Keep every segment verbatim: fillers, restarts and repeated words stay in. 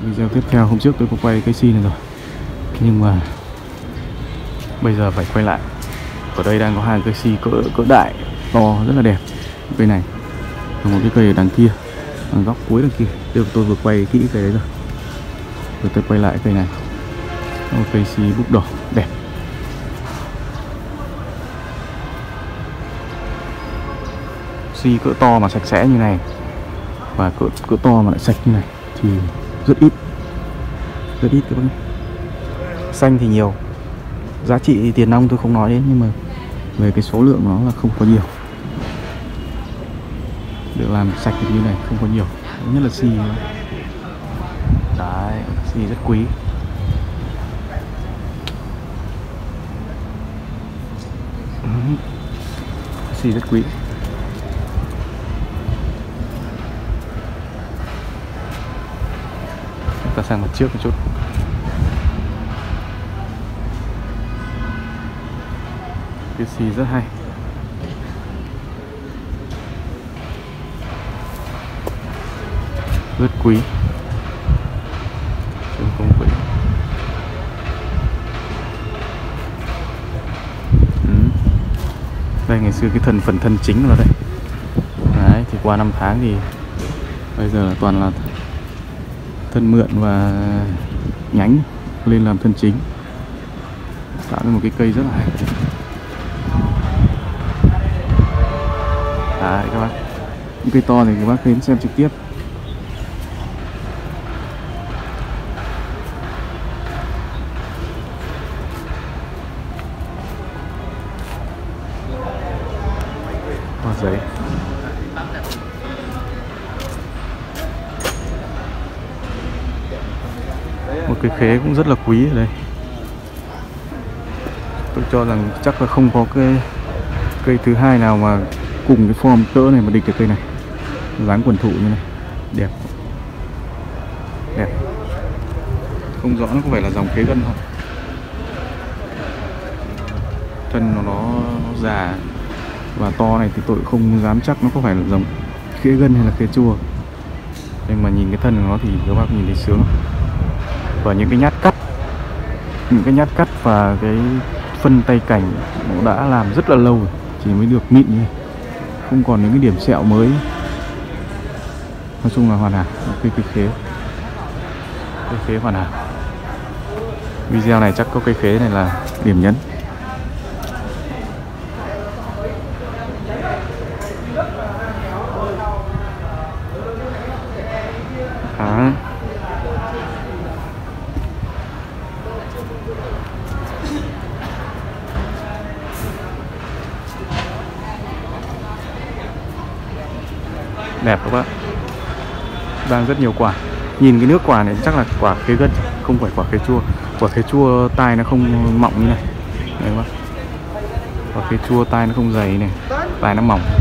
Video tiếp theo, hôm trước tôi có quay cây si này rồi, nhưng mà bây giờ phải quay lại. Ở đây đang có hai cây si cỡ cỡ đại to rất là đẹp. Cây này và một cái cây ở đằng kia, ở góc cuối đằng kia. Đây tôi vừa quay kỹ cây đấy rồi. Rồi tôi quay lại cây này, một cây si búp đỏ đẹp. Si cỡ to mà sạch sẽ như này và cỡ cỡ to mà lại sạch như này thì rất ít, rất ít các bác. Xanh thì nhiều, giá trị tiền nong tôi không nói đến, nhưng mà về cái số lượng nó là không có nhiều. Được làm sạch như này không có nhiều, nhất là si đấy, si rất quý. Si rất quý. Chúng ta sang mặt trước một chút. Cái si rất hay. Rất quý. Chân không quý. Ừ. Đây ngày xưa cái thân phần thân chính là đây. Đấy, thì qua năm tháng thì bây giờ là toàn là thân mượn và nhánh lên làm thân chính, tạo ra một cái cây rất là hay. Đấy các bác, những cây to thì các bác đến xem trực tiếp. Hoa giấy. Một cái khế cũng rất là quý ở đây. Tôi cho rằng chắc là không có cái cây thứ hai nào mà cùng cái form cỡ này mà địch được cây này. Dáng quần thụ như này, đẹp, đẹp. Không rõ nó có phải là dòng khế gân không. Thân nó, nó nó già và to này thì tôi không dám chắc nó có phải là dòng khế gân hay là khế chua. Nhưng mà nhìn cái thân của nó thì các bác nhìn thấy sướng. Và những cái nhát cắt, những cái nhát cắt và cái phân tay cảnh nó đã làm rất là lâu rồi, chỉ mới được mịn như này, không còn những cái điểm sẹo mới. Nói chung là hoàn hảo. Cây cây khế, cây khế hoàn hảo. Video này chắc có cây khế này là điểm nhấn. À. Đẹp các bác. Đang rất nhiều quả. Nhìn cái nước quả này chắc là quả khế gân, không phải quả khế chua. Quả khế chua tai nó không mọng như này. Đấy các bác. Quả khế chua tai nó không dày này, tai nó mỏng.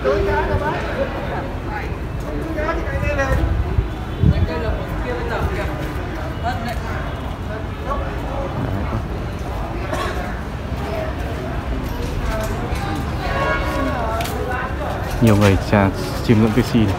Nhiều người trà chiêm ngưỡng cây si này.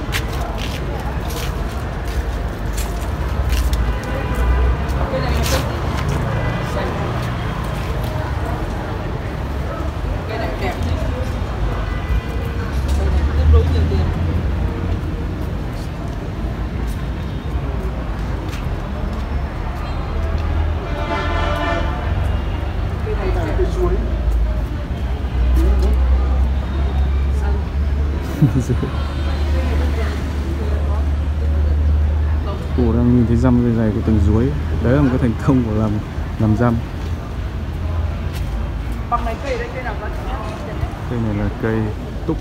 Cô đang nhìn thấy răm dây dày của từng ruối. Đấy là một cái thành công của làm làm răm. Cây này là cây túc.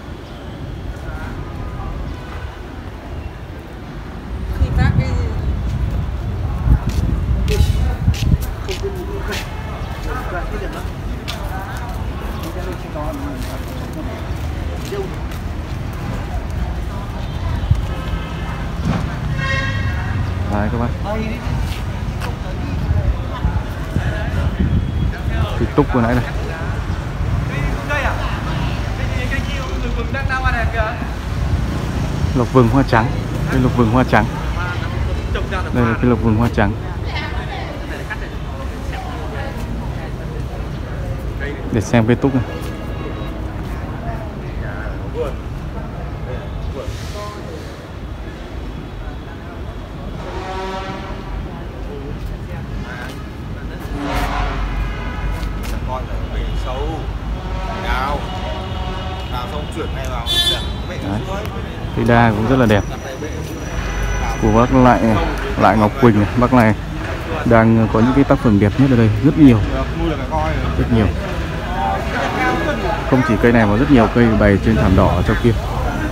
Đấy các bạn, thì túc vừa nãy này. Lộc vừng hoa trắng, đây lộc vừng hoa trắng. Đây là cái lộc vừng hoa trắng. Để xem cây túc này. Đấy. Cây đa cũng rất là đẹp của bác lại lại Ngọc Quỳnh này. Bác này đang có những cái tác phẩm đẹp nhất ở đây, rất nhiều rất nhiều, không chỉ cây này mà rất nhiều cây bày trên thảm đỏ ở trong kia.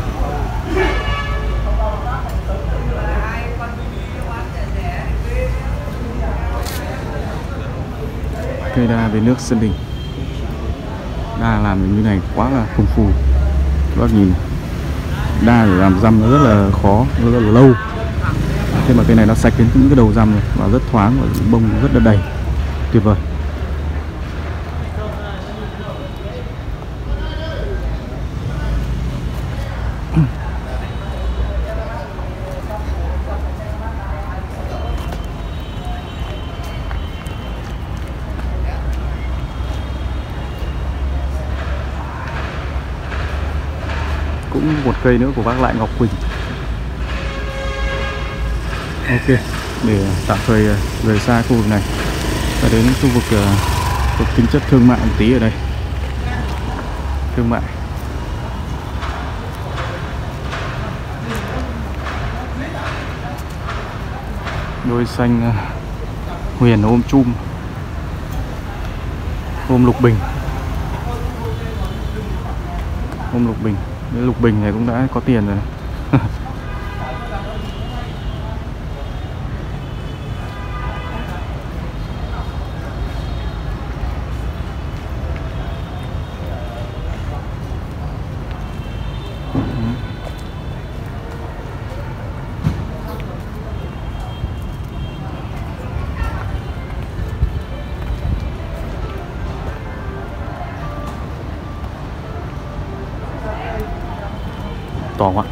Cây đa với nước Sơn Đình, đa làm như này quá là công phu. Các bác nhìn, đa để làm răm nó rất là khó, nó rất là lâu. Thế mà cây này nó sạch đến những cái đầu răm này và rất thoáng và bông rất là đầy, tuyệt vời. Cũng một cây nữa của bác lại Ngọc Quỳnh. Ok, để tạm thời rời xa khu vực này và đến khu vực uh, thuộc tính chất thương mại một tí ở đây. Thương mại. Đôi xanh uh, huyền ôm chum, ôm lục bình. Ôm lục bình. Cái lục bình này cũng đã có tiền rồi này. To quá.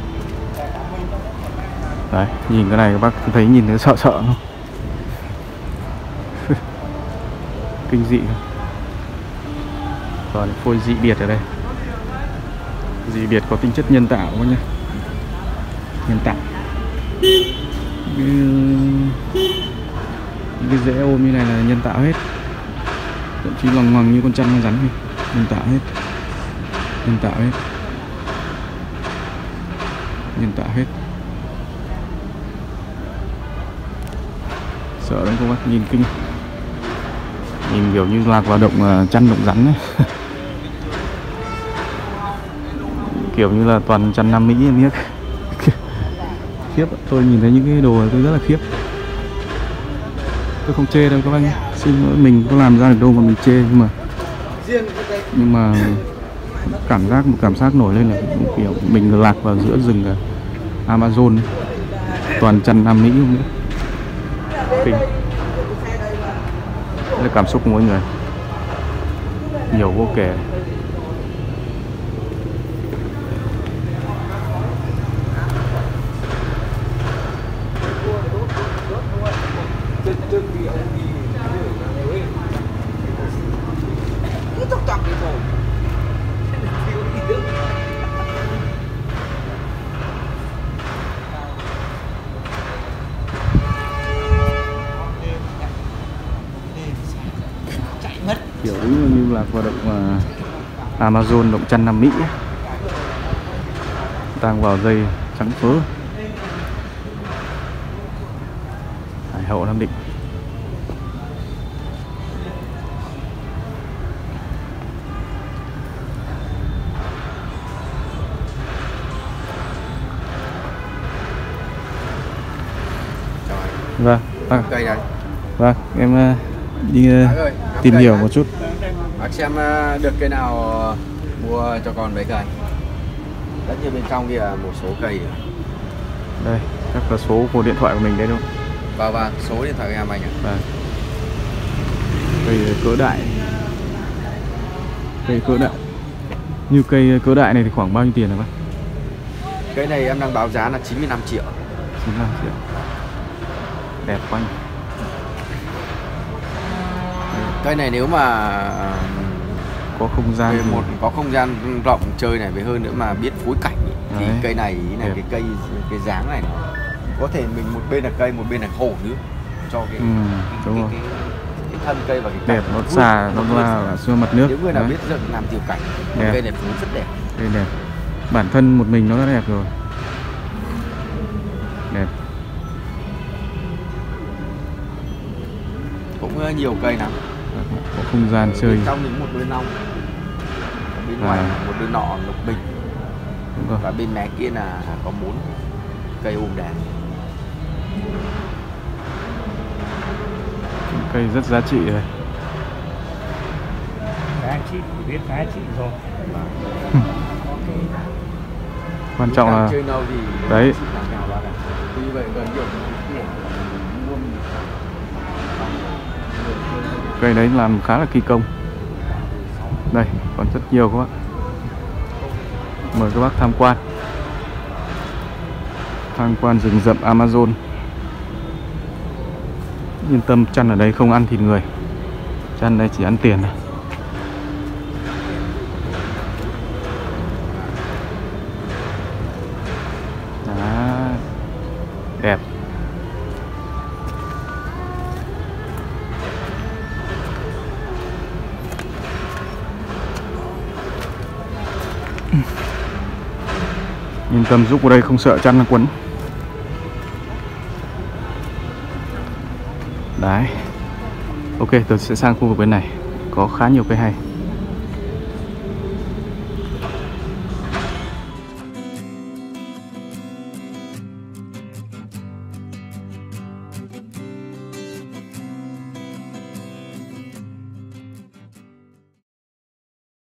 Đấy, nhìn cái này các bác thấy, nhìn thấy sợ sợ không? Kinh dị. Còn phôi dị biệt ở đây. Dị biệt có tính chất nhân tạo quá nhá. Nhân tạo. Những cái rễ ôm như này là nhân tạo hết. Thậm chí loằng ngoằng như con chăn con rắn này. Nhân tạo hết. Nhân tạo hết. Nhân tạo hết. Sợ lắm các bác, nhìn kinh. Nhìn kiểu như lạc vào động chăn động rắn ấy. Kiểu như là toàn chăn Nam Mỹ em biết. Khiếp, tôi nhìn thấy những cái đồ tôi rất là khiếp. Tôi không chê đâu các bác nhé. Xin lỗi, mình có làm ra được đâu mà mình chê, nhưng mà nhưng mà cảm giác một cảm giác nổi lên là kiểu mình lạc vào giữa rừng Amazon ấy. Toàn chăn Nam Mỹ không nữa. Kinh. Đây là cảm xúc của mỗi người, nhiều vô kể. Kiểu như là hoạt động uh, Amazon, động chăn Nam Mỹ ấy. Đang vào dây trắng phớ. Hải Hậu Nam Định. Vâng, à, cây này. Vâng, em uh, đi uh, ơi, tìm hiểu một chút. Bác xem uh, được cây nào uh, mua cho con mấy cây. Rất như bên trong kia một số cây. Đây, chắc là số của điện thoại của mình đấy đúng không? Vâng vâng, số điện thoại của em anh ạ. Vâng. Cây cỡ đại. Cây cỡ đại. Như cây cỡ đại này thì khoảng bao nhiêu tiền hả bác? Cây này em đang báo giá là chín mươi lăm triệu. chín mươi lăm triệu. đẹp quá nhỉ. Cây này nếu mà Có không gian về thì- một có không gian rộng chơi này, với hơn nữa mà biết phối cảnh ý, thì Đấy. cây này ý này Đẹp. cái cây cái dáng này nó có thể mình một bên là cây, một bên là hồ nữa, cho cái, Ừ, cái, đúng cái, rồi. cái, cái thân cây và cái Đẹp, cảnh nó vui, xà, nó vui. là là xuống mặt nước. Nếu người nào Đấy, biết dựng làm tiểu cảnh, Đẹp. cây này phối rất đẹp. cây đẹp. Bản thân một mình nó đã đẹp rồi. Đẹp. Cũng ờ, nhiều cây lắm. Có không gian chơi. Bên trong những một đôi nong, bên ngoài À. là một đôi nọ lục bình, Đúng rồi. và bên mé kia là có bốn cây ôm đèn. Cây rất giá trị rồi. Giá trị thì biết giá trị rồi. Quan trọng Càng là chơi lâu thì đấy. chị càng cao ra cả. Vì vậy gần nhiều tiền mua cây đấy làm khá là kỳ công. Đây còn rất nhiều các bác. Mời các bác tham quan. Tham quan rừng rậm Amazon. Yên tâm, chăn ở đây không ăn thịt người. Chăn đây chỉ ăn tiền này. Đó. Đẹp. Yên tâm, giúp vào đây không sợ chăn nó quấn. Đấy. Ok, tôi sẽ sang khu vực bên này. Có khá nhiều cây hay.